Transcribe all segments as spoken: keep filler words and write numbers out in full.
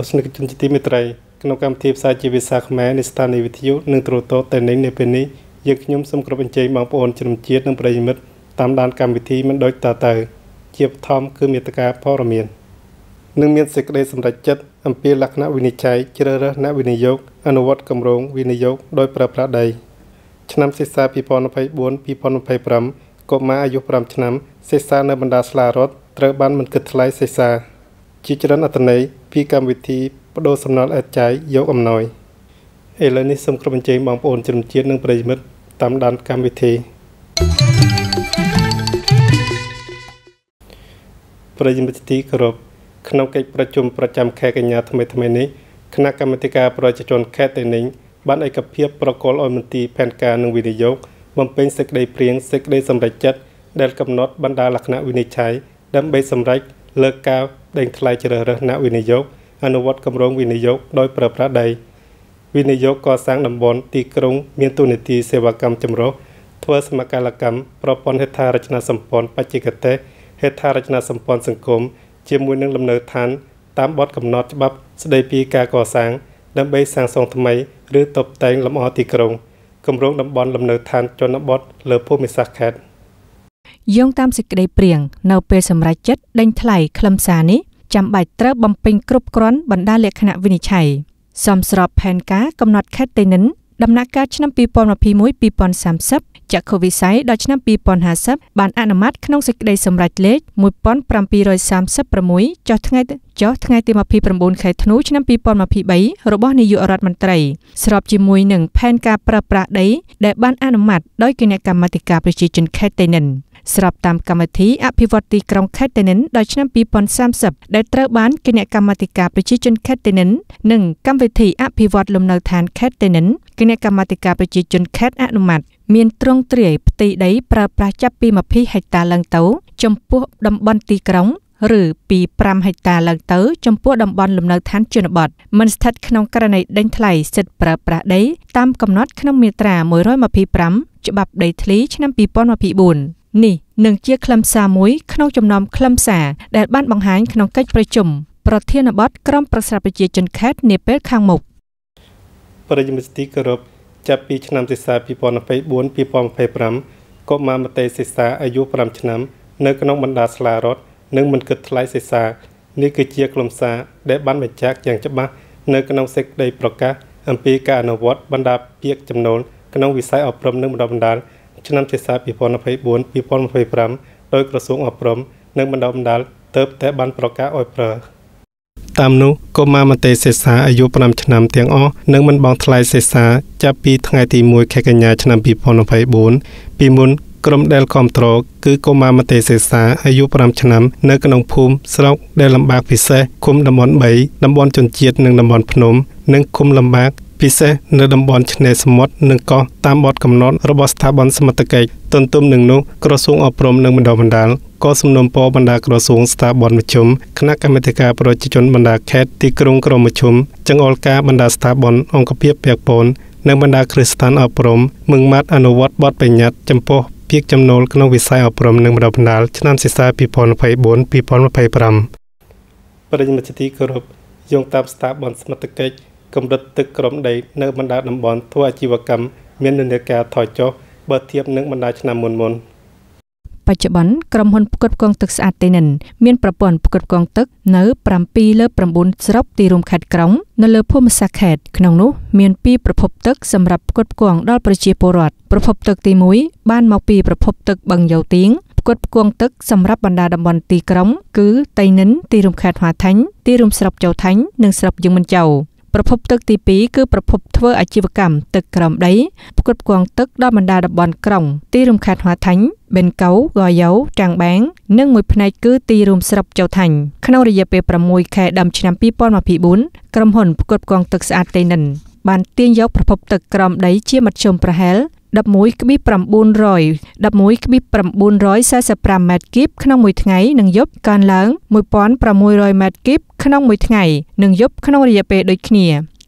ទស្សនិកជនជាទីមេត្រីក្នុងកម្មវិធីផ្សាយជាភាសាខ្មែរនៃស្ថានីយ៍វិទ្យុនិងទូរទស្សន៍តែនេះនៅពេលនេះយើងខ្ញុំសូមគោរពអញ្ជើញបងប្អូនជនជាតិនិងប្រិយមិត្តតាមដានកម្មវិធីមិនដូចតទៅជាបឋមគឺមេត្តាព័រមាននិងមានសេចក្តីសម្រេចចិត្តអំពីលក្ខណៈវិនិច្ឆ័យជ្រើសរើសអ្នកវិនិយោគអនុវត្តគម្រោងវិនិយោគដោយប្រើប្រាស់ដីឆ្នាំសិក្សាពីរពាន់ยี่สิบสี่ ពីរពាន់ยี่สิบห้าកុមារអាយុfiveឆ្នាំសិក្សានៅបណ្ដាសាលារដ្ឋត្រូវបានមិនគិតថ្លៃសិក្សាជាច្រើនអត្ថន័យពីកម្មវិធីបដូរសំណល់អេតចាយយកអំណោយឥឡូវនេះសូមគោរពអញ្ជើញបងប្អូនជនជាតិនិងប្រិយមិត្តតាមដានកម្មវិធីប្រិយមិត្តទីគោរពក្នុងកិច្ចប្រជុំប្រចាំខែកញ្ញាថ្មីថ្មីនេះគណៈកម្មាធិការប្រជាជនខេត្តតេនិញបានឯកភាពប្រកល់ឲ្យមន្ទីរផែនការនិងវិនិយោគបំពេញសេចក្តីព្រាងសេចក្តីសម្រេចចិត្តដែលកំណត់បណ្ដាលក្ខណៈវិនិច្ឆ័យដើម្បីសម្រេចលើកការដេញថ្លៃជ្រើសរើសអ្នកវិនិយោគអនុវត្តគម្រោងវិនិយោគដោយប្រើប្រាស់ដីវិនិយោគកសាងតំបន់ទីក្រុងមានតួនាទីសេវាកម្មចម្រុះធ្វើសកម្មកម្មប្រព័ន្ធហេដ្ឋារចនាសម្ព័ន្ធបច្ចេកទេសហេដ្ឋារចនាសម្ព័ន្ធសង្គមជាមួយនឹងលំនៅឋានតាមបទកំណត់ច្បាប់ស្តីពីការកសាងដើម្បីសាងសង់ថ្មីឬតុបតែងលម្អទីក្រុងគម្រោងតំបន់លំនៅឋានជនបទលើភូមិសាស្ត្រខេត្តយោងតាមសេចក្តីព្រាងនៅពេលសម្រេចចិត្តដេញថ្លៃខ្លឹមសារនេះចាំបាច់ត្រូវបំពេញគ្រប់គ្រាន់បណ្ដាលក្ខណៈវិនិច្ឆ័យសមស្របផែនការកំណត់ខេត្តតេនិញដំណាក់កាលឆ្នាំពីរពាន់ยี่สิบเอ็ด ពីរពាន់សាមសិបចក្ខុវិស័យដល់ឆ្នាំពីរពាន់ห้าสิบបានអនុម័តក្នុងសេចក្តីសម្រេចលេខmột nghìn bảy trăm ba mươi sáuចុះថ្ងៃចុះថ្ងៃទីยี่สิบเก้าខែធ្នូឆ្នាំពីរពាន់ยี่สิบสามរបស់នាយករដ្ឋមន្ត្រីស្របជាមួយនឹងផែនការប្រើប្រាស់ដីដែលបានអនុម័តដោយគណៈកម្មាធិការប្រជាជនខេត្តតេនិញស្របតាមកម្មវិធីអភិវឌ្ឍទីក្រុងខេត្តតេនិញដល់ឆ្នាំពីរពាន់សាមសិបដែលត្រូវបានគណៈកម្មាធិការប្រជាជនខេត្តតេនិញនិងកម្មវិធីអភិវឌ្ឍលំនៅឋានខេត្តតេនិញគណៈកម្មាធិការប្រជាជនខេត្តអនុម័តមានទ្រង់ទ្រាយផ្ទៃដីប្រើប្រាស់ចាប់ពីยี่สิบហិកតាឡើងទៅចំពោះតំបន់ទីក្រុងឬពីfiveហិកតាឡើងទៅចំពោះតំបន់លំនៅឋានជនបទមិនស្ថិតក្នុងករណីដេញថ្លៃសិទ្ធិប្រើប្រាស់ដីតាមកំណត់ក្នុងមាត្រាone hundred twenty-fiveច្បាប់ដីធ្លីឆ្នាំtwo thousand twenty-fourនេះនឹងជាខ្លឹមសារមួយក្នុងចំណោមខ្លឹមសារដែលបានបង្ហាញក្នុងកិច្ចប្រជុំប្រធានបទក្រុមប្រឹក្សាប្រជាជនខេត្តនាពេលខាងមុខប្រិយមិត្តទីគោរពចាប់ពីឆ្នាំសិក្សាtwo thousand twenty-four two thousand twenty-fiveកុមារមត្តេយសិក្សាអាយុfiveឆ្នាំនៅក្នុងបណ្ដាសាលារដ្ឋនឹងមិនគិតថ្លៃសិក្សានេះគឺជាខ្លឹមសារដែលបានបញ្ជាក់យ៉ាងច្បាស់នៅក្នុងសេចក្តីប្រកាសអំពីការអនុវត្តបណ្ដាពាក្យចំណូលក្នុងវិស័យអប់រំនិងបណ្ដុះបណ្ដាលឆ្នាំសិក្សាtwo thousand twenty-four two thousand twenty-fiveដោយក្រសួងអប់រំនិងបណ្ដុះបណ្ដាលទើបតែបានប្រកាសឲ្យប្រើតាមនោះកុមារមត្តេយសិក្សាអាយុfiveឆ្នាំទាំងអស់នឹងមិនបង់ថ្លៃសិក្សាចាប់ពីថ្ងៃទីoneខែកញ្ញាឆ្នាំtwo thousand twenty-fourពីមុនក្រុមដែលគ្រប់គ្រងគឺកុមារមត្តេយសិក្សាអាយុfiveឆ្នាំនៅក្នុងភូមិស្រុកដែលលំបាកពិសេសឃុំតំបន់threeតំបន់ជនជាតិនិងតំបន់ភ្នំនិងឃុំលំបាកពិសេសនៅតំបន់ឆ្នេរសមុទ្រនិងកោះតាមបទកំណត់របស់ស្ថាប័នសមត្ថកិច្ចទន្ទឹមនឹងនោះក្រសួងអប់រំនិងបណ្ដុះបណ្ដាលក៏សំណូមពរបណ្ដាក្រសួងស្ថាប័នមជ្ឈិមគណៈកម្មាធិការប្រជាជនបណ្ដាខេត្តទីក្រុងក្រុងមជ្ឈិមចង្អុលការបណ្ដាស្ថាប័នអង្គភាពពាក់ព័ន្ធនិងបណ្ដាគ្រឹះស្ថានអប់រំមឹងម៉ាត់អនុវត្តបទបញ្ញត្តិចំពោះពាក្យចំណូលក្នុងវិស័យអប់រំនិងបណ្ដុះបណ្ដាលឆ្នាំសិក្សាtwo thousand twenty-four two thousand twenty-fiveប្រិយមិត្តទីគោរពយោងតាមស្ថាប័នសមត្ថកិច្ចកម្រិតទឹកក្រោមដីនៅបណ្ដាតំបន់ធ្វើអាជីវកម្មមាននិន្នាការថយចុះបើធៀបនឹងបណ្ដាឆ្នាំមុនមុនបច្ចុប្បន្នក្រុមហ៊ុនផ្គត់ផ្គង់ទឹកស្អាតតេនិញមានប្រព័ន្ធផ្គត់ផ្គង់ទឹកនៅsevenលើnineស្រុកទីរួមខេត្តក្រុងនៅលើភូមិសាស្ត្រខេត្តក្នុងនោះមានtwoប្រភពទឹកសម្រាប់ផ្គត់ផ្គង់ដល់ប្រជាពលរដ្ឋប្រភពទឹកទីoneបានមកពីប្រភពទឹកបឹងយោទៀងផ្គត់ផ្គង់ទឹកសម្រាប់បណ្ដាតំបន់ទីក្រុងគឺតេនិញទីរួមខេត្តហួថាញ់ទីរួមស្រុកchâu thànhនិងស្រុកយើងមិនចៅប្រភពទឹកទីtwoគឺប្រភពធ្វើអាជីវកម្មទឹកក្រោមដីផ្គត់ផ្គង់ទឹកដល់បណ្ដាតំបន់ក្រុងទីរួមខេត្តហួថាញ់បេនកៅហ្គយ៉ូត្រាំងបាងនិងមួយផ្នែកគឺទីរួមស្រុកchâu thànhក្នុងរយៈពេលsixខែដើមឆ្នាំtwo thousand twenty-fourក្រុមហ៊ុនផ្គត់ផ្គង់ទឹកស្អាតតេនិញបានទាញយកប្រភពទឹកក្រោមដីជាមធ្យមប្រហែលeleven thousand nine hundred eleven thousand nine hundred forty-fiveម៉ែត្រគីបក្នុងមួយថ្ងៃនិងយប់កើនឡើងone thousand six hundredម៉ែត្រគីបក្នុងមួយថ្ងៃនិងយប់ក្នុងរយៈពេលដូចគ្នា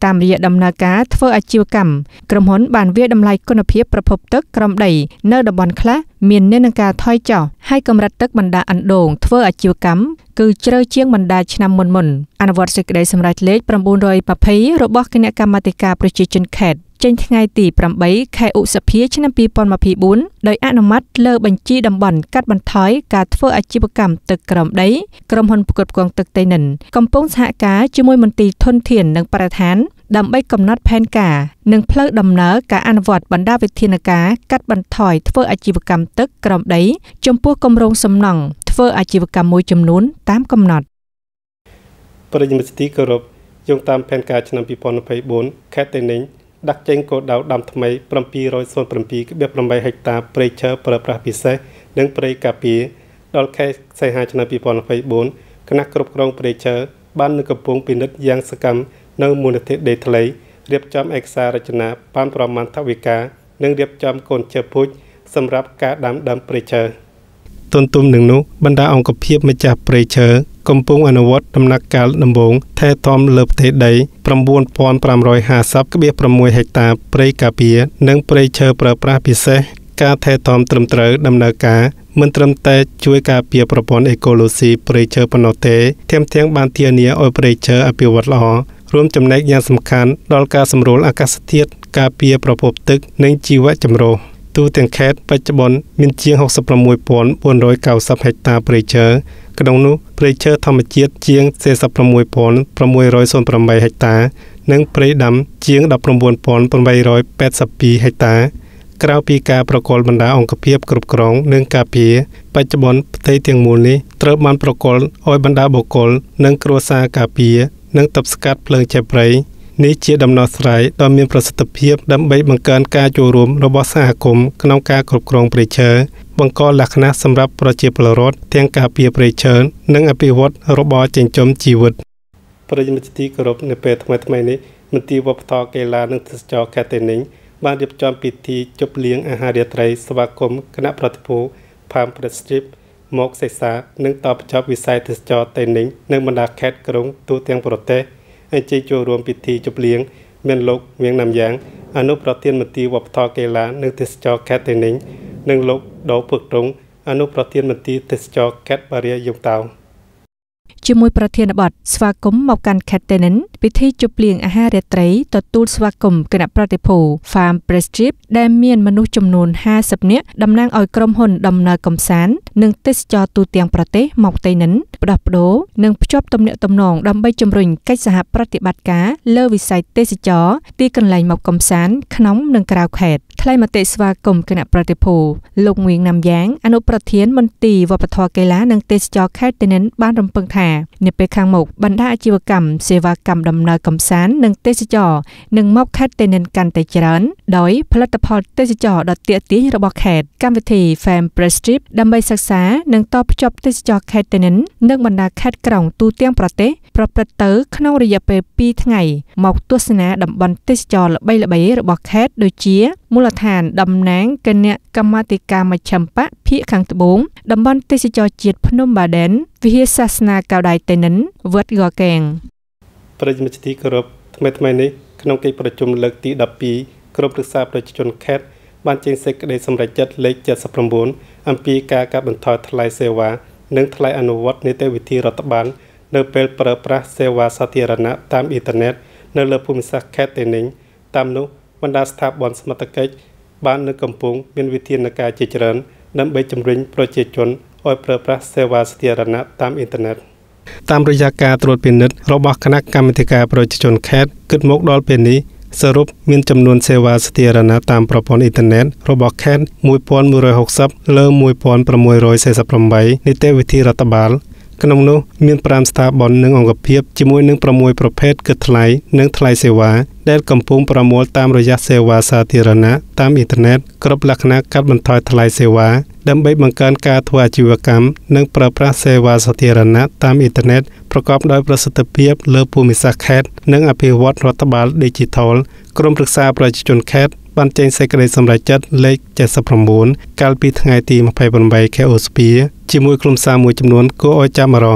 តាមរយៈដំណើរការធ្វើអាជីវកម្មក្រុមហ៊ុនបានវាយតម្លៃគុណភាពប្រភពទឹកក្រោមដីនៅតំបន់ខ្លះមាននិន្នាការថយចុះហើយកម្រិតទឹកបណ្ដាអណ្ដូងធ្វើអាជីវកម្មគឺជ្រៅជាងបណ្ដាឆ្នាំមុនមុនអនុវត្តសេចក្តីសម្រេចលេខ៩២០របស់គណៈកម្មាធិការប្រជាជនខេត្តចេញថ្ងៃទីប្រាំបីខែឧសភាឆ្នាំពីរពាន់ម្ភៃបួនដោយអនុម័តលើបញ្ជីតំបន់កាត់បន្ថយការធ្វើអាជីវកម្មទឹកក្រោមដីក្រុមហ៊ុនផ្គត់ផ្គង់ទឹកតេនិនកំពុងសហការជាមួយមន្ទីរធនធាននិងបរិស្ថានដើម្បីកំណត់ផែនការនិងផ្លូវដំណើរការអនុវត្តបណ្ដាវិធានការកាត់បន្ថយធ្វើអាជីវកម្មទឹកក្រោមដីចំពោះគម្រោងសំណង់ធ្វើអាជីវកម្មមួយចំនួនតាមកំណត់ប្រិយមិត្តទីគោរពយោងតាមផែនការឆ្នាំពីរពាន់ម្ភៃបួនខេត្តតេនិញដាក់ចេញគោលដៅដាំថ្មី៧រយប្រាំប្រាំហិកតាព្រៃឈើប្រើប្រាស់ពិសេសនិងព្រៃការពារដល់ខែសីហាឆ្នាំពីរពាន់ម្ភៃបួនគណៈគ្រប់គ្រងព្រៃឈើបាននឹងកំពុងពិនិត្យយ៉ាងសកម្មនៅមូលនិធិដីធ្លីរៀបចំឯកសាររចនាបានប្រមាណថវិកានិងរៀបចំកូនជើពូជសម្រាប់ការដាំដើមព្រៃឈើទន្ទឹមនឹងនោះបណ្ដាអង្គភាពម្ចាស់ព្រៃឈើកំពុងអនុវត្តដំណាក់កាលដំបូងថែទាំលើផ្ទៃដី៩ពាន់៥រយហាសិបដុល្លារ៦ហិកតាព្រៃការពារនិងព្រៃឈើប្រើប្រាស់ពិសេសការថែទាំត្រឹមត្រូវដំណើរការមិនត្រឹមតែជួយការពារប្រព័ន្ធអេកូឡូស៊ីព្រៃឈើប៉ុណ្ណោះទេថែមទាំងបានធានាឲ្យព្រៃឈើអភិវឌ្ឍល្អរួមចំណែកយ៉ាងសំខាន់ដល់ការសម្រួលអាកាសធាតុការពារប្រភពទឹកនិងជីវៈចម្រុះទូទាំងខេត្តបច្ចុប្បន្នមានជាង៦៦ពាន់បួនរយកៅសិបហិកតាព្រៃឈើក្នុងនោះព្រៃឈើធម្មជាតិជាង៤៦ពាន់៦០៨ហិកតានិងព្រៃដាំជាង១៩ពាន់៨៨២ហិកតាក្រៅពីការប្រគល់បណ្ដាអង្គភាពគ្រប់គ្រងនិងការពារបច្ចុប្បន្នផ្ទៃទាំងមូលនេះត្រូវបានប្រគល់ឲ្យបណ្ដាបុគ្គលនិងគ្រួសារការពារនិងទប់ស្កាត់ភ្លើងឆេះព្រៃនេះជាដំណោះស្រាយដ៏មានប្រសិទ្ធភាពដើម្បីបង្កើនការចូលរួមរបស់សហគមន៍ក្នុងការគ្រប់គ្រងព្រៃឈើបង្កលក្ខណៈសម្រាប់ប្រជាពលរដ្ឋទាំងការពារព្រៃឈើនិងអភិវឌ្ឍរបរចិញ្ចឹមជីវិតប្រិយមិត្តទីគោរពនៅពេលថ្មីៗនេះមន្ទីរវប្បធម៌កីឡានិងទេសចរខេត្តតេនិញបានរៀបចំពិធីជប់លៀងអាហាររាត្រីស្វាគមន៍គណៈប្រតិភូ Palm Prestige មកសិក្សានិងតបចាប់វិស័យទេសចរតេនិញនៅបណ្ដាខេត្តក្រុងទូទាំងប្រទេសអញ្ជើញចូលរួមពិធីជប់លៀងមានលោកវៀងណាំយ៉ាងអនុប្រធានមន្ទីរវប្បធម៌កីឡានិងទេសចរខេត្តតេនិញនិងលោកដោពឹកតុងអនុប្រធានមន្ទីរទេសចរខេត្តបារាយងតៅជាមួយប្រធានបទស្វាគមន៍មកកាន់ខេត្តតេនិនពិធីជប់លៀងអាហាររាត្រីទទួលស្វាគមន៍គណៈប្រតិភូ Farm Prestige ដែលមានមនុស្សចំនួនហាសិបនាក់តំណាងឲ្យក្រុមហ៊ុនដំណើរកម្សាន្តនិងទេសចរទូទាំងប្រទេសមកតេនិនផ្ដោះប្ដូរនិងភ្ជាប់ទំនាក់ទំនងដើម្បីជំរុញកិច្ចសហប្រតិបត្តិការលើវិស័យទេសចរទីកន្លែងមកកម្សាន្តក្នុងនិងក្រៅខេត្តថ្លែងមតិស្វាគមន៍គណៈប្រតិភូលោកងៀងណាំយ៉ាងអនុប្រធានមន្ទីរវប្បធម៌កីឡានិងទេសចរខេត្តតេនិនបានរំពឹងថានាពេលខាងមុខបណ្ដាអាជីវកម្មសេវាកម្មដំណើរកម្សាន្តនិងទេសចរនឹងមកខេត្តតេនិនកាន់តែច្រើនដោយផលិតផលទេសចរដ៏ទាក់ទាញរបស់ខេត្តកម្មវិធី Farm Prestige ដើម្បីសិក្សានិងតភ្ជាប់ទេសចរខេត្តតេនិននិងបណ្ដាខេត្តក្រុងទូទាំងប្រទេសប្រព្រឹត្តទៅក្នុងរយៈពេលពីរថ្ងៃមកទស្សនាតំបន់ទេសចរល្បីៗរបស់ខេត្តដូចជាមូលដ្ឋានតំណាងគណៈកម្មាធិការមជ្ឈិមបក្សភាគខាងត្បូងតំបន់ទេសចរជាតិភ្នំបាដែនវិហារសាសនាកៅដៃតេនិនវត្តហ្គកែងប្រិយមិត្តទីគោរពថ្មីថ្មីនេះក្នុងកិច្ចប្រជុំលើកទីដប់ពីរក្រុមប្រឹក្សាប្រជាជនខេត្តបានចេញសេចក្តីសម្រេចចិត្តលេខเจ็ดสิบเก้าអំពីការកាត់បន្ថយថ្លៃសេវានិងថ្លៃអនុវត្តនីតិវិធីរដ្ឋបាលនៅពេលប្រើប្រាស់សេវាសាធារណៈតាមអ៊ីនធឺណិតនៅលើភូមិសាស្ត្រខេត្តតេនិញតាមនោះបណ្ដាស្ថាប័នសមត្ថកិច្ចបាននៅកំពុងមានវិធានការជាច្រើនដើម្បីជំរុញប្រជាជនឲ្យប្រើប្រាស់សេវាសាធារណៈតាមអ៊ីនធឺណិតតាមរយៈការត្រួតពិនិត្យរបស់គណៈកម្មាធិការប្រជាជនខេត្តគិតមកដល់ពេលនេះសរុបមានចំនួនសេវាសាធារណៈតាមប្រព័ន្ធអ៊ីនធឺណិតរបស់ខេត្តមួយពាន់មួយរយហុកសិបលើមួយពាន់ប្រាំមួយរយសីសិបប្រាំបីនីតិវិធីរដ្ឋបាលក្នុងនោះមានប្រាំស្ថាប័ននិងអង្គភាពជាមួយនឹងប្រាំមួយប្រភេទគឺថ្លៃនិងថ្លៃសេវាដែលកំពុងប្រមូលតាមរយៈសេវាសាធារណៈតាមអ៊ីនធឺណិតគ្រប់លក្ខណៈកាត់បន្ថយថ្លៃសេវាដើម្បីបង្កើនការធ្វើអាជីវកម្មនិងប្រើប្រាស់សេវាសាធារណៈតាមអ៊ីនធឺណិតប្រកបដោយប្រសិទ្ធភាពលើភូមិសាស្ត្រខេត្តនិងអភិវឌ្ឍរដ្ឋបាលឌីជីថលក្រុមប្រឹក្សាប្រជាជនខេត្តបានចេញសេចក្តីសម្រេចចិត្តលេខเจ็ดสิบเก้าកាលពីថ្ងៃទីម្ភៃប្រាំបីខែឧសភាជាមួយខ្លឹមសារមួយចំនួនគួរឲ្យចាប់អារម្មណ៍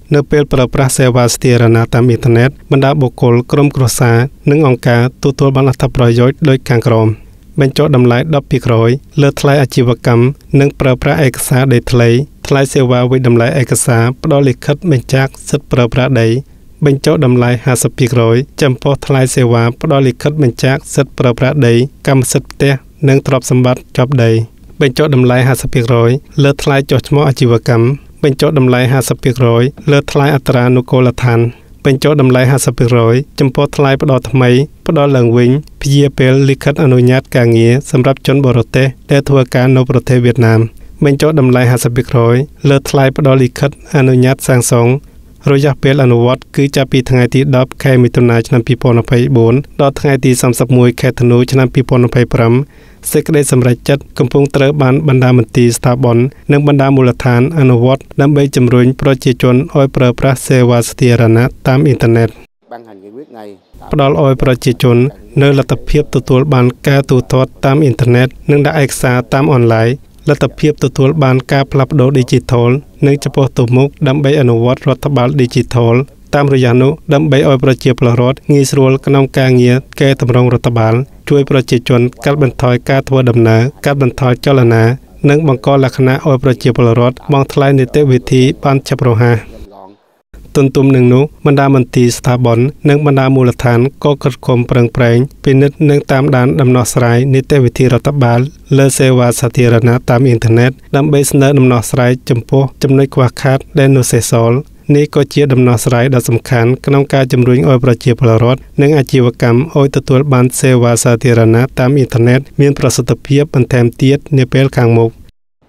នៅពេលប្រើប្រាស់សេវាសាធារណៈតាមអ៊ីនធឺណិតបណ្ដាបុគ្គលក្រុមគ្រួសារនិងអង្គការទទួលបានអត្ថប្រយោជន៍ដូចខាងក្រោមបញ្ចុះតម្លៃ ដប់ភាគរយ លើថ្លៃអាជីវកម្មនិងប្រើប្រាស់ឯកសារដីធ្លីថ្លៃសេវាវិតម្លៃឯកសារផ្ដល់លិខិតបញ្ជាក់សិទ្ធិប្រើប្រាស់ដីបញ្ចុះតម្លៃ ห้าสิบភាគរយ ចំពោះថ្លៃសេវាផ្ដល់លិខិតបញ្ជាក់សិទ្ធិប្រើប្រាស់ដីកម្មសិទ្ធិផ្ទះនិងទ្រព្យសម្បត្តិជាប់ដីបញ្ចុះតម្លៃ ห้าสิบភាគរយ លើថ្លៃចុះឈ្មោះអាជីវកម្មបញ្ចុះតម្លៃ ห้าสิบភាគរយ លើថ្លៃអត្រានុកូលដ្ឋានបញ្ចុះតម្លៃ ห้าสิบភាគរយ ចំពោះថ្លៃផ្ដល់ថ្មីផ្ដល់ឡើងវិញព្យាពេលលិខិតអនុញ្ញាតការងារសម្រាប់ជនបរទេសដែលធ្វើការនៅប្រទេសវៀតណាមបញ្ចុះតម្លៃ ห้าสิบភាគរយ លើថ្លៃផ្ដល់លិខិតអនុញ្ញាតសាងសង់រយៈពេលអនុវត្តគឺចាប់ពីថ្ងៃទីដប់ខែមិថុនាឆ្នាំពីរពាន់ยี่สิบสี่ដល់ថ្ងៃទីសាមសិបមួយខែធ្នូឆ្នាំពីរពាន់ยี่สิบห้าសេចក្តីសម្រេចចិត្តកំពុងត្រូវបានបណ្ដាមន្ទីរស្ថាប័ននិងបណ្ដាមូលដ្ឋានអនុវត្តដើម្បីជំរុញប្រជាជនឲ្យប្រើប្រាស់សេវាសាធារណៈតាមអ៊ីនធឺណិតផ្ដល់ឲ្យប្រជាជននៅលទ្ធភាពទទួលបានការទូទាត់តាមអ៊ីនធឺណិតនិងដាក់ឯកសារតាមអនឡាញលទ្ធភាពទទួលបានការផ្លាស់ប្ដូរឌីជីថលនិងចំពោះទៅមុខដើម្បីអនុវត្តរដ្ឋបាលឌីជីថលតាមរយៈនោះដើម្បីឲ្យប្រជាពលរដ្ឋងាយស្រួលក្នុងការងារកែតម្រង់រដ្ឋបាលជួយប្រជាជនកាត់បន្ថយការធ្វើដំណើរកាត់បន្ថយចលនានិងបង្កលក្ខណៈឲ្យប្រជាពលរដ្ឋបង់ថ្លៃនីតិវិធីបានឆាប់រហ័សទន្ទឹមនឹងនោះបណ្ដាមន្ទីរស្ថាប័ននិងបណ្ដាមូលដ្ឋានក៏ខិតខំប្រឹងប្រែងពិនិត្យនិងតាមដានដំណោះស្រាយនីតិវិធីរដ្ឋបាលលើសេវាសាធារណៈតាមអ៊ីនធឺណិតដើម្បីស្នើដំណោះស្រាយចំពោះចំណុចខ្វះខាតដែលនៅសេសសល់នេះក៏ជាដំណោះស្រាយដ៏សំខាន់ក្នុងការជំរុញឲ្យប្រជាពលរដ្ឋនិងអាជីវកម្មឲ្យទទួលបានសេវាសាធារណៈតាមអ៊ីនធឺណិតមានប្រសិទ្ធភាពបន្ថែមទៀតនាពេលខាងមុខ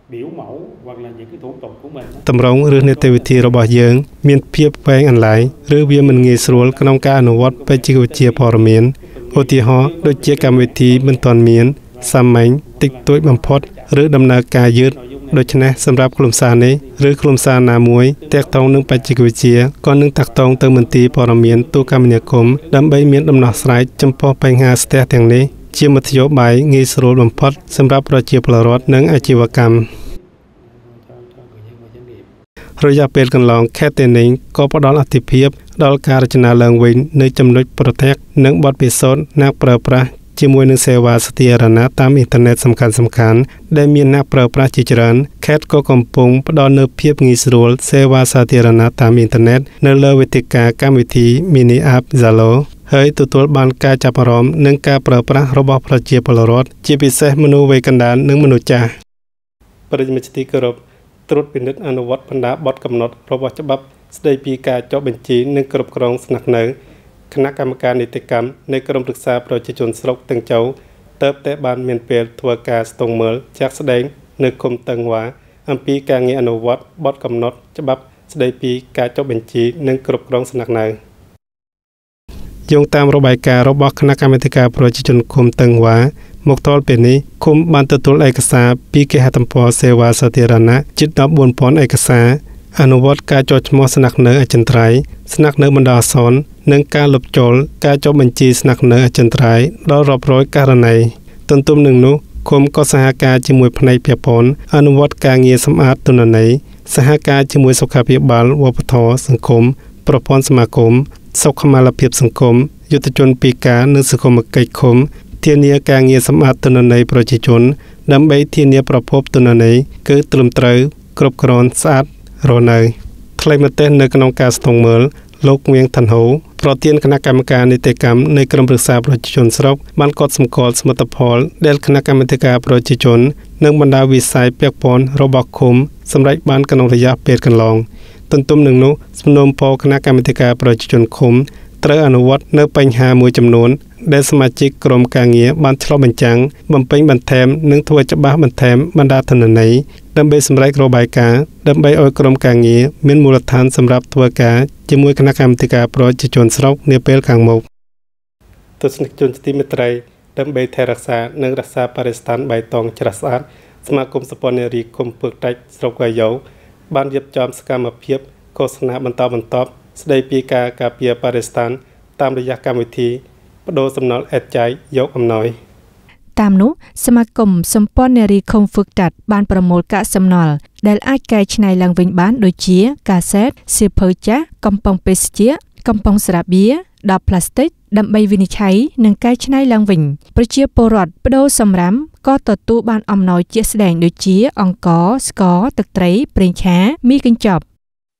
តម្រង់ឬនីតិវិធីរបស់យើងមានភាពវែងអន្លាយឬវាមិនងាយស្រួលក្នុងការអនុវត្តបច្ចេកវិទ្យាព័ត៌មានឧទាហរណ៍ដូចជាកម្មវិធីមិនទាន់មានសាមញ្ញតិចតួចបំផុតឬដំណើរការយឺតដូច្នេះសម្រាប់ខ្លឹមសារនេះឬខ្លឹមសារណាមួយទាក់ទងនឹងបច្ចេកវិទ្យាក៏នឹងតាក់ទងទៅមន្ទីរព័ត៌មានទូរគមនាគមន៍ដើម្បីមានដំណោះស្រាយចំពោះបញ្ហាស្ទះទាំងនេះជាមធ្យោបាយងាយស្រួលបំផុតសម្រាប់ប្រជាពលរដ្ឋនិងអាជីវកម្មរយៈពេលកន្លងខេត្តតេនិញក៏ផ្ដល់អធិភាពដល់ការរចនាឡើងវិញនៃចំណុចប្រទះនិងបទពិសោធន៍អ្នកប្រើប្រាស់ជាមួយនឹងសេវាសាធារណៈតាមអ៊ីនធឺណិតសំខាន់សំខាន់ដែលមានអ្នកប្រើប្រាស់ជាច្រើនខេត្តក៏កំពុងផ្ដល់នូវភាពងាយស្រួលសេវាសាធារណៈតាមអ៊ីនធឺណិតនៅលើវេទិកាកម្មវិធី Mini App Zalo ហើយទទួលបានការចាប់អារម្មណ៍និងការប្រើប្រាស់របស់ប្រជាពលរដ្ឋជាពិសេសមនុស្សវ័យកណ្ដាលនិងមនុស្សចាស់ប្រិយមិត្តទីគោរពត្រួតពិនិត្យអនុវត្តបណ្ដាបទកំណត់របស់ច្បាប់ស្ដីពីការចុះបញ្ជីនិងគ្រប់គ្រងស្នាក់នៅគណៈកម្មការនីតិកម្មនៃក្រមរក្សាប្រជាជនស្រុកទាំងចៅតើបតែបានមានពេលធ្វើការស្ទង់មើលជាក់ស្ដែងនៅឃុំតឹងវ៉ាអំពីការងារអនុវត្តបទកំណត់ច្បាប់ស្ដីពីការចុះបញ្ជីនិងគ្រប់គ្រងស្នាក់នៅយោងតាមរបាយការណ៍របស់គណៈកម្មាធិការប្រជាជនឃុំតឹងវ៉ាមកទល់ពេលនេះឃុំបានទទួលឯកសារពីគេហទំព័រសេវាសាធារណៈជិតដប់បួនពាន់ឯកសារអនុវត្តការចុះឈ្មោះស្នាក់នៅអចិន្ត្រៃយ៍ស្នាក់នៅបណ្ដោះអាសន្ននិងការលុបចោលការចុះបញ្ជីស្នាក់នៅអចិន្ត្រៃយ៍ដល់រាប់រយករណីទន្ទឹមនឹងនោះឃុំក៏សហការជាមួយផ្នែកពាក់ព័ន្ធអនុវត្តការងារសម្អាតទិន្នន័យសហការជាមួយសុខាភិបាលវប្បធម៌សង្គមប្រព័ន្ធសមាគមសុខុមាលភាពសង្គមយុទ្ធជនពីការនិងសង្គមគិច្ចឃុំធានាការងារសម្អាតទិន្នន័យប្រជាជនដើម្បីធានាប្រភពទិន្នន័យគឺត្រឹមត្រូវគ្រប់គ្រាន់ស្អាតរស់នៅថ្លែងមតិនៅក្នុងការស្ទង់មើលលោកងៀងថាន់ហូប្រធានគណៈកម្មការនីតិកម្មនៃក្រមរក្សាប្រជាជនស្រុកបានកត់សម្គាល់សមិទ្ធផលដែលគណៈកម្មាធិការប្រជាជននិងបណ្ដាវិស័យពាក់ព័ន្ធរបស់ឃុំសម្រេចបានក្នុងរយៈពេលកន្លងទន្ទឹមនឹងនោះសំណុំពរគណៈកម្មាធិការប្រជាជនឃុំត្រូវអនុវត្តនៅបញ្ហាមួយចំនួនដែលសមាជិកក្រុមការងារបានឆ្លុះបញ្ចាំងបំពេញបន្ថែមនិងធ្វើច្បាស់បន្ថែមបណ្ដាទិន្នន័យដើម្បីសម្រេចរបាយការណ៍ដើម្បីឲ្យក្រុមការងារមានមូលដ្ឋានសម្រាប់ធ្វើការជាមួយគណៈកម្មាធិការប្រជាជនស្រុកនាពេលខាងមុខទស្សនិកជនទីមេត្រីដើម្បីថែរក្សានិងរក្សាបរិស្ថានបៃតងច្រាស់ស្អាតសមាគមសម្ព័ន្ធនារីឃុំពើកដាច់ស្រុកកាយ៉ូបានរៀបចំសកម្មភាពឃោសនាបន្តបន្ទាប់ស្ដីពីការការពារបរិស្ថានតាមរយៈកម្មវិធីបដូរសំណល់អេតចៃយកអំណោយតាមនោះសមាគមសម្ព័ន្ធនារីឃុំហ្វឹកតាត់បានប្រមូលកាកសំណល់ដែលអាចកែច្នៃឡើងវិញបានដូចជាកាសែតសៀវភៅចាស់កំប៉ុងបេសជ្ជៈកំប៉ុងស្រាបៀរដបប្លាស្ទិកដើម្បីវិនិច្ឆ័យនិងកែច្នៃឡើងវិញប្រជាពលរដ្ឋបដូរសម្រាមក៏ទទួលបានអំណោយជាក់ស្ដែងដូចជាអង្ករស្ករទឹកត្រីប្រេងឆាមីកញ្ចប់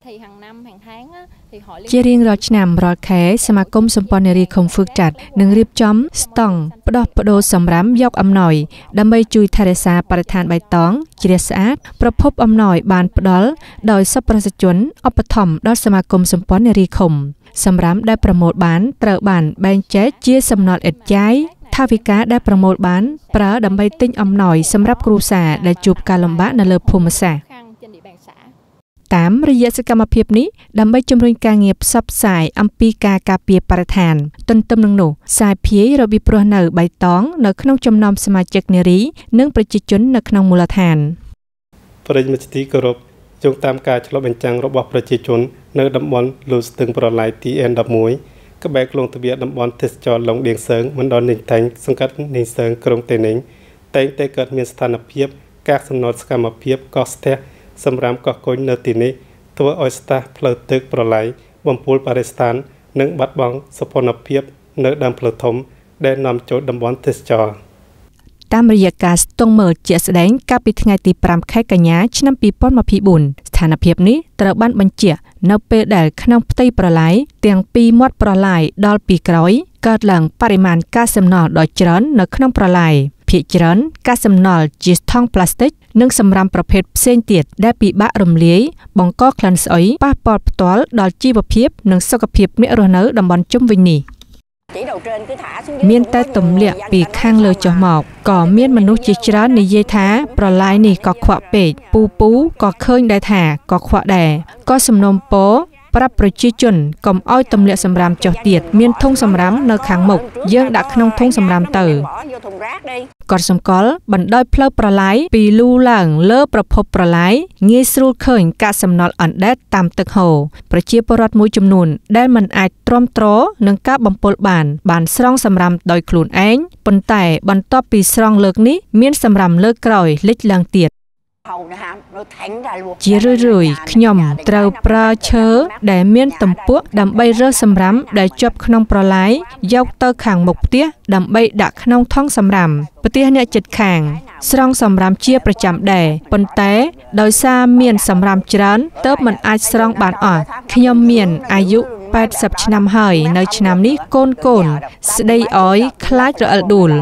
ជារៀងរាល់ឆ្នាំរាល់ខែសមាគមសម្ព័ន្ធនារីឃុំហ្វឹកតាត់នឹងរៀបចំស្តង់ផ្ដោះប្ដូរសម្រាមយកអំណោយដើម្បីជួយថែរក្សាបរិស្ថានបៃតងជ្រះស្អាតប្រភពអំណោយបានផ្ដល់ដោយសប្បុរសជនឧបត្ថម្ភដល់សមាគមសម្ព័ន្ធនារីឃុំសម្រាមដែលប្រមូលបានត្រូវបានបែងចែកជាសំណល់ឥតចាយថាវិការដែលប្រមូលបានប្រើដើម្បីទិញអំណោយសម្រាប់គ្រួសារដែលជួបការលំបាកនៅលើភូមិសាស្ត្រតាមរយៈសកម្មភាពនេះដើម្បីជំរុញការងារផ្សព្វផ្សាយអំពីការការពារបរិស្ថានទន្ទឹមនឹងនោះសាយភាយរបៀបរស់នៅបៃតងនៅក្នុងចំណោមសមាជិកនារីនិងប្រជាជននៅក្នុងមូលដ្ឋានប្រិយមិត្តទីគោរពយោងតាមការឆ្លុះបញ្ចាំងរបស់ប្រជាជននៅតំបន់លូស្ទឹងប្រឡាយ ទី អេន ដប់មួយ ក្បែរក្នុងទ្វារតំបន់ទេសចរឡុងឌៀងសើងមណ្ឌលនេញតាញ់សង្កាត់នេញសើងក្រុងតេនិញតែងតែកើតមានស្ថានភាពការសំណល់សកម្មភាពកកស្ទះសម្រាប់កកគុញនៅទីនេះធ្វើឲ្យស្ទះផ្លូវទឹកប្រឡាយបំពុលបរិស្ថាននិងបាត់បង់សោភ័ណភាពនៅដើមផ្លូវធំដែលនាំចូលតំបន់ទេសចរតាមរយៈការស្ទង់មើលជាក់ស្ដែងកាលពីថ្ងៃទីប្រាំខែកញ្ញាឆ្នាំពីរពាន់ម្ភៃបួនស្ថានភាពនេះត្រូវបានបញ្ជាក់នៅពេលដែលក្នុងផ្ទៃប្រឡាយទាំងពីរមាត់ប្រឡាយដល់ពីក្រោយកើតឡើងបរិមាណកាកសំណល់ដ៏ច្រើននៅក្នុងប្រឡាយភាគច្រើនកាកសំណល់ជាថង់ប្លាស្ទិកនិងសម្រាមប្រភេទផ្សេងទៀតដែលពិបាករំលាយបង្កក្លិនស្អុយប៉ះពាល់ផ្ទាល់ដល់ជីវភាពនិងសុខភាពអ្នករស់នៅតំបន់ជុំវិញនេះមានតែទម្លាក់ពីខាងលើចុះមកក៏មានមនុស្សជាច្រើននិយាយថាប្រឡាយនេះក៏ខ្វាក់ពេកពូពូក៏ឃើញដែរថាក៏ខ្វាក់ដែរក៏សំណូមពរប្រាប់ប្រជាជនកុំឲ្យទម្លាក់សម្រាមចុះទៀតមានធុងសម្រាមនៅខាងមុខយើងដាក់ក្នុងធុងសម្រាមទៅគាត់សម្គាល់បណ្ដោយផ្លូវប្រឡាយពីលូឡើងលើប្រភពប្រឡាយងាយស្រួលឃើញកាកសំណល់អណ្ដែតតាមទឹកហូរប្រជាពលរដ្ឋមួយចំនួនដែលមិនអាចទ្រាំទ្រនឹងការបំពុលបានបានស្រង់សម្រាមដោយខ្លួនឯងប៉ុន្តែបន្ទាប់ពីស្រង់លើកនេះមានសម្រាមលើកក្រោយលេចឡើងទៀតជារឿយៗខ្ញុំត្រូវប្រើឈើដែលមានទំពក់ដើម្បីរើសសម្រាមដែលជាប់ក្នុងប្រឡាយយកទៅខាងមុខផ្ទះដើម្បីដាក់ក្នុងថង់សម្រាមផ្ទះអ្នកជិតខាងស្រង់សម្រាមជាប្រចាំដែរប៉ុន្តែដោយសារមានសម្រាមច្រើនទើបមិនអាចស្រង់បានអស់ខ្ញុំមានអាយុแปดสิบឆ្នាំហើយនៅឆ្នាំនេះកូនកូនស្ដីអោយខ្លាចរអិលដួល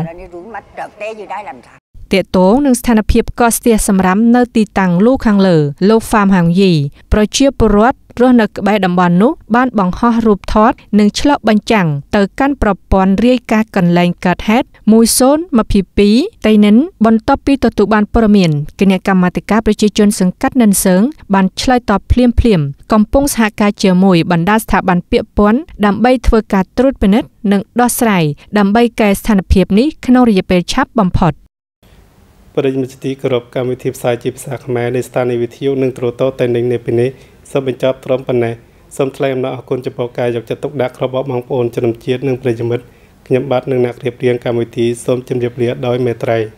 ទាក់ទងនឹងស្ថានភាពកកស្ទះសម្រាមនៅទីតាំងលូខាងលើលោកហ្វាមហាងយីប្រជាពលរដ្ឋរស់នៅក្បែរតំបន់នោះបានបង្ហោះរូបថតនិងឆ្លុះបញ្ចាំងទៅកាន់ប្រព័ន្ធរាយការណ៍កន្លែងកើតហេតុមួយศูนย์ยี่สิบสองតៃនិនបន្ទាប់ពីទទួលបានព័ត៌មានគណៈកម្មាធិការប្រជាជនសង្កាត់និនសើងបានឆ្លើយតបភ្លាមភ្លាមកំពុងសហការជាមួយបណ្ដាស្ថាប័នពាក់ព័ន្ធដើម្បីធ្វើការត្រួតពិនិត្យនិងដោះស្រាយដើម្បីកែស្ថានភាពនេះក្នុងរយៈពេលឆាប់បំផុតប្រិយមិត្តទីគោរពកម្មវិធីផ្សាយជាភាសាខ្មែរនៃស្ថានីយ៍វិទ្យុនិងទូរទស្សន៍តែនឹងនេះពីនេះសូមបញ្ចប់ត្រឹមប៉ុណ្ណេះសូមថ្លែងអំណរអគុណចំពោះការយកចិត្តទុកដាក់របស់បងប្អូនជនជាតិនិងប្រិយមិត្តខ្ញុំបាទនិងអ្នករៀបរៀងកម្មវិធីសូមជម្រាបលាដោយមេត្រី